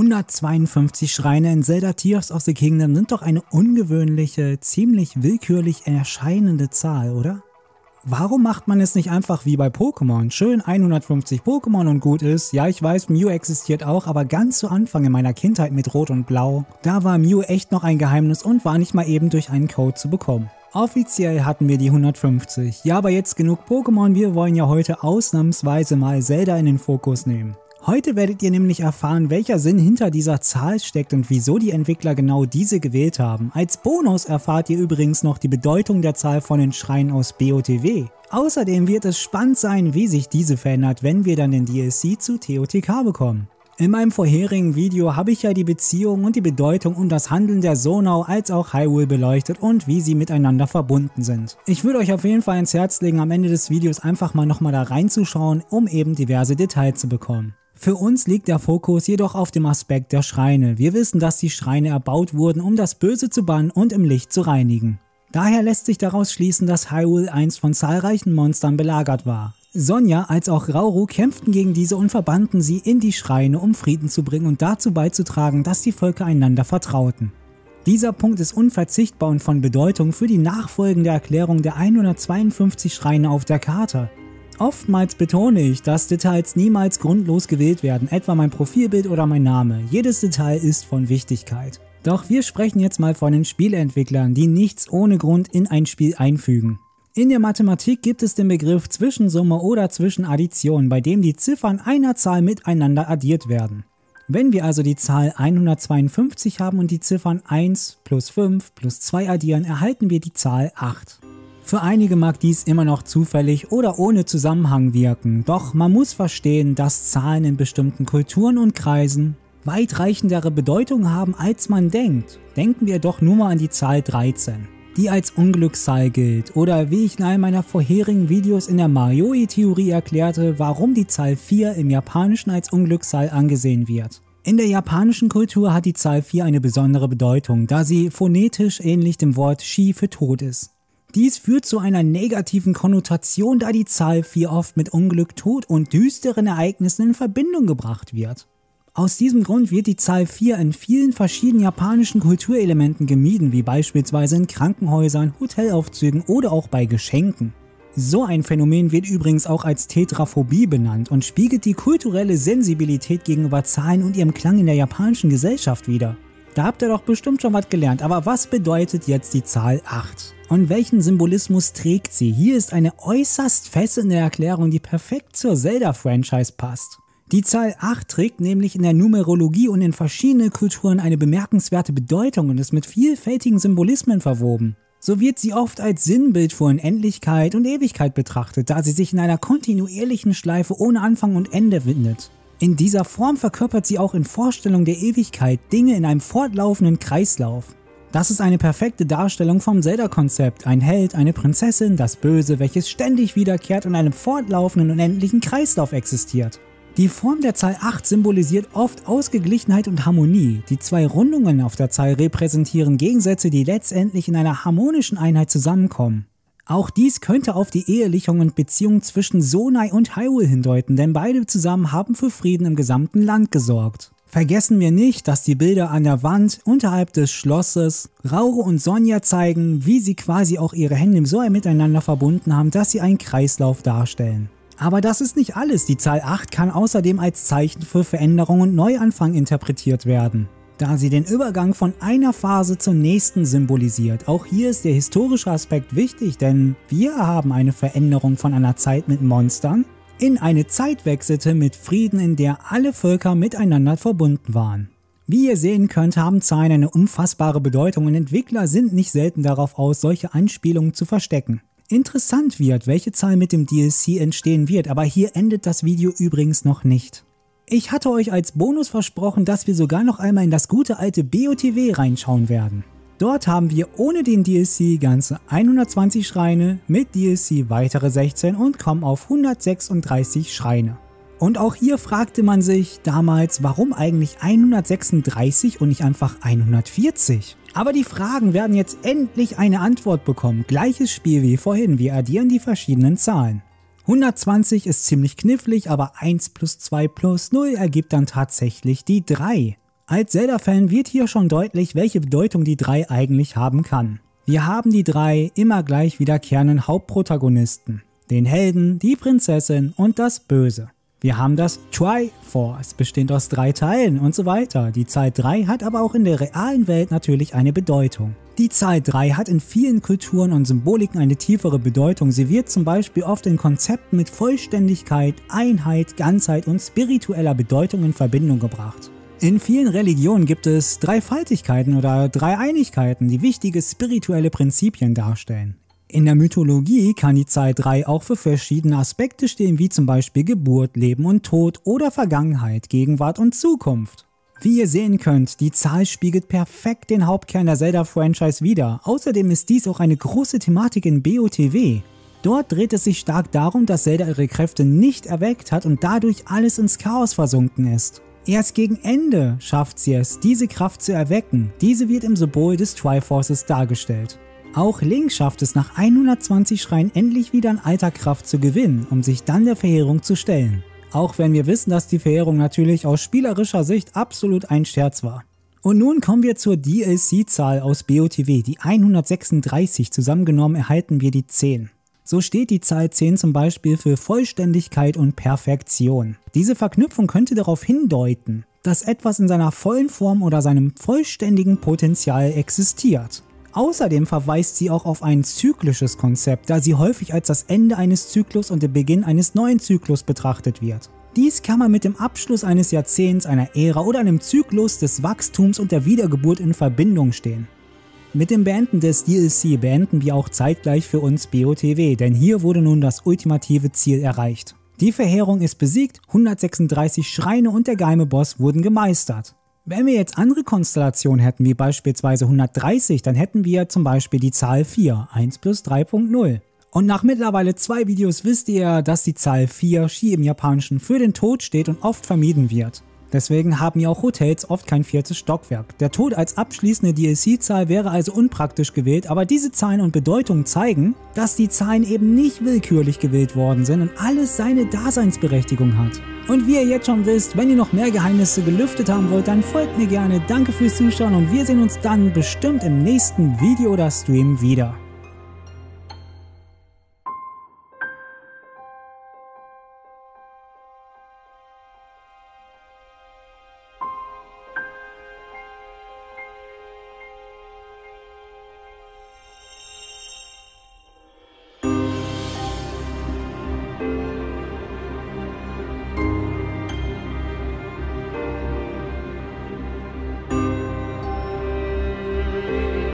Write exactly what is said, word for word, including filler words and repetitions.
hundertzweiundfünfzig Schreine in Zelda Tears of the Kingdom sind doch eine ungewöhnliche, ziemlich willkürlich erscheinende Zahl, oder? Warum macht man es nicht einfach wie bei Pokémon? Schön hundertfünfzig Pokémon und gut ist. Ja, ich weiß, Mew existiert auch, aber ganz zu Anfang in meiner Kindheit mit Rot und Blau, da war Mew echt noch ein Geheimnis und war nicht mal eben durch einen Code zu bekommen. Offiziell hatten wir die hundertfünfzig. Ja, aber jetzt genug Pokémon, wir wollen ja heute ausnahmsweise mal Zelda in den Fokus nehmen. Heute werdet ihr nämlich erfahren, welcher Sinn hinter dieser Zahl steckt und wieso die Entwickler genau diese gewählt haben. Als Bonus erfahrt ihr übrigens noch die Bedeutung der Zahl von den Schreinen aus B O T W. Außerdem wird es spannend sein, wie sich diese verändert, wenn wir dann den D L C zu T O T K bekommen. In meinem vorherigen Video habe ich ja die Beziehung und die Bedeutung und das Handeln der Zonau als auch Hyrule beleuchtet und wie sie miteinander verbunden sind. Ich würde euch auf jeden Fall ins Herz legen, am Ende des Videos einfach mal nochmal da reinzuschauen, um eben diverse Details zu bekommen. Für uns liegt der Fokus jedoch auf dem Aspekt der Schreine. Wir wissen, dass die Schreine erbaut wurden, um das Böse zu bannen und im Licht zu reinigen. Daher lässt sich daraus schließen, dass Hyrule einst von zahlreichen Monstern belagert war. Sonja als auch Rauru kämpften gegen diese und verbannten sie in die Schreine, um Frieden zu bringen und dazu beizutragen, dass die Völker einander vertrauten. Dieser Punkt ist unverzichtbar und von Bedeutung für die nachfolgende Erklärung der hundertzweiundfünfzig Schreine auf der Karte. Oftmals betone ich, dass Details niemals grundlos gewählt werden, etwa mein Profilbild oder mein Name. Jedes Detail ist von Wichtigkeit. Doch wir sprechen jetzt mal von den Spieleentwicklern, die nichts ohne Grund in ein Spiel einfügen. In der Mathematik gibt es den Begriff Zwischensumme oder Zwischenaddition, bei dem die Ziffern einer Zahl miteinander addiert werden. Wenn wir also die Zahl hundertzweiundfünfzig haben und die Ziffern eins plus fünf plus zwei addieren, erhalten wir die Zahl acht. Für einige mag dies immer noch zufällig oder ohne Zusammenhang wirken, doch man muss verstehen, dass Zahlen in bestimmten Kulturen und Kreisen weitreichendere Bedeutung haben, als man denkt. Denken wir doch nur mal an die Zahl dreizehn, die als Unglückszahl gilt, oder wie ich in einem meiner vorherigen Videos in der Marioi-Theorie erklärte, warum die Zahl vier im Japanischen als Unglückszahl angesehen wird. In der japanischen Kultur hat die Zahl vier eine besondere Bedeutung, da sie phonetisch ähnlich dem Wort Shi für Tod ist. Dies führt zu einer negativen Konnotation, da die Zahl vier oft mit Unglück, Tod und düsteren Ereignissen in Verbindung gebracht wird. Aus diesem Grund wird die Zahl vier in vielen verschiedenen japanischen Kulturelementen gemieden, wie beispielsweise in Krankenhäusern, Hotelaufzügen oder auch bei Geschenken. So ein Phänomen wird übrigens auch als Tetraphobie benannt und spiegelt die kulturelle Sensibilität gegenüber Zahlen und ihrem Klang in der japanischen Gesellschaft wider. Da habt ihr doch bestimmt schon was gelernt, aber was bedeutet jetzt die Zahl acht? Und welchen Symbolismus trägt sie? Hier ist eine äußerst fesselnde Erklärung, die perfekt zur Zelda-Franchise passt. Die Zahl acht trägt nämlich in der Numerologie und in verschiedenen Kulturen eine bemerkenswerte Bedeutung und ist mit vielfältigen Symbolismen verwoben. So wird sie oft als Sinnbild für Unendlichkeit und Ewigkeit betrachtet, da sie sich in einer kontinuierlichen Schleife ohne Anfang und Ende windet. In dieser Form verkörpert sie auch in Vorstellung der Ewigkeit Dinge in einem fortlaufenden Kreislauf. Das ist eine perfekte Darstellung vom Zelda-Konzept, ein Held, eine Prinzessin, das Böse, welches ständig wiederkehrt und in einem fortlaufenden unendlichen Kreislauf existiert. Die Form der Zahl acht symbolisiert oft Ausgeglichenheit und Harmonie. Die zwei Rundungen auf der Zahl repräsentieren Gegensätze, die letztendlich in einer harmonischen Einheit zusammenkommen. Auch dies könnte auf die Ehelichung und Beziehung zwischen Zonai und Hyrule hindeuten, denn beide zusammen haben für Frieden im gesamten Land gesorgt. Vergessen wir nicht, dass die Bilder an der Wand unterhalb des Schlosses Rauru und Sonja zeigen, wie sie quasi auch ihre Hände so miteinander verbunden haben, dass sie einen Kreislauf darstellen. Aber das ist nicht alles, die Zahl acht kann außerdem als Zeichen für Veränderung und Neuanfang interpretiert werden, da sie den Übergang von einer Phase zur nächsten symbolisiert. Auch hier ist der historische Aspekt wichtig, denn wir haben eine Veränderung von einer Zeit mit Monstern in eine Zeit wechselte mit Frieden, in der alle Völker miteinander verbunden waren. Wie ihr sehen könnt, haben Zahlen eine unfassbare Bedeutung und Entwickler sind nicht selten darauf aus, solche Anspielungen zu verstecken. Interessant wird, welche Zahl mit dem D L C entstehen wird, aber hier endet das Video übrigens noch nicht. Ich hatte euch als Bonus versprochen, dass wir sogar noch einmal in das gute alte B O T W reinschauen werden. Dort haben wir ohne den D L C ganze hundertzwanzig Schreine, mit D L C weitere sechzehn und kommen auf hundertsechsunddreißig Schreine. Und auch hier fragte man sich damals, warum eigentlich hundertsechsunddreißig und nicht einfach hundertvierzig? Aber die Fragen werden jetzt endlich eine Antwort bekommen. Gleiches Spiel wie vorhin, wir addieren die verschiedenen Zahlen. hundertzwanzig ist ziemlich knifflig, aber eins plus zwei plus null ergibt dann tatsächlich die drei. Als Zelda-Fan wird hier schon deutlich, welche Bedeutung die drei eigentlich haben kann. Wir haben die drei immer gleich wiederkehrenden Hauptprotagonisten. Den Helden, die Prinzessin und das Böse. Wir haben das Triforce, bestehend aus drei Teilen und so weiter. Die Zahl drei hat aber auch in der realen Welt natürlich eine Bedeutung. Die Zahl drei hat in vielen Kulturen und Symboliken eine tiefere Bedeutung. Sie wird zum Beispiel oft in Konzepten mit Vollständigkeit, Einheit, Ganzheit und spiritueller Bedeutung in Verbindung gebracht. In vielen Religionen gibt es Dreifaltigkeiten oder Dreieinigkeiten, die wichtige spirituelle Prinzipien darstellen. In der Mythologie kann die Zahl drei auch für verschiedene Aspekte stehen, wie zum Beispiel Geburt, Leben und Tod oder Vergangenheit, Gegenwart und Zukunft. Wie ihr sehen könnt, die Zahl spiegelt perfekt den Hauptkern der Zelda-Franchise wider. Außerdem ist dies auch eine große Thematik in B O T W. Dort dreht es sich stark darum, dass Zelda ihre Kräfte nicht erweckt hat und dadurch alles ins Chaos versunken ist. Erst gegen Ende schafft sie es, diese Kraft zu erwecken. Diese wird im Symbol des Triforces dargestellt. Auch Link schafft es nach hundertzwanzig Schreien endlich wieder an alter Kraft zu gewinnen, um sich dann der Verheerung zu stellen. Auch wenn wir wissen, dass die Verheerung natürlich aus spielerischer Sicht absolut ein Scherz war. Und nun kommen wir zur D L C-Zahl aus B O T W, die hundertsechsunddreißig, zusammengenommen erhalten wir die zehn. So steht die Zahl zehn zum Beispiel für Vollständigkeit und Perfektion. Diese Verknüpfung könnte darauf hindeuten, dass etwas in seiner vollen Form oder seinem vollständigen Potenzial existiert. Außerdem verweist sie auch auf ein zyklisches Konzept, da sie häufig als das Ende eines Zyklus und der Beginn eines neuen Zyklus betrachtet wird. Dies kann man mit dem Abschluss eines Jahrzehnts, einer Ära oder einem Zyklus des Wachstums und der Wiedergeburt in Verbindung stehen. Mit dem Beenden des D L C beenden wir auch zeitgleich für uns B O T W, denn hier wurde nun das ultimative Ziel erreicht. Die Verheerung ist besiegt, hundertsechsunddreißig Schreine und der geheime Boss wurden gemeistert. Wenn wir jetzt andere Konstellationen hätten, wie beispielsweise hundertdreißig, dann hätten wir zum Beispiel die Zahl vier, eins plus drei Punkt null. Und nach mittlerweile zwei Videos wisst ihr, dass die Zahl vier, Shi im Japanischen, für den Tod steht und oft vermieden wird. Deswegen haben ja auch Hotels oft kein viertes Stockwerk. Der Tod als abschließende D L C-Zahl wäre also unpraktisch gewählt, aber diese Zahlen und Bedeutungen zeigen, dass die Zahlen eben nicht willkürlich gewählt worden sind und alles seine Daseinsberechtigung hat. Und wie ihr jetzt schon wisst, wenn ihr noch mehr Geheimnisse gelüftet haben wollt, dann folgt mir gerne. Danke fürs Zuschauen und wir sehen uns dann bestimmt im nächsten Video oder Stream wieder.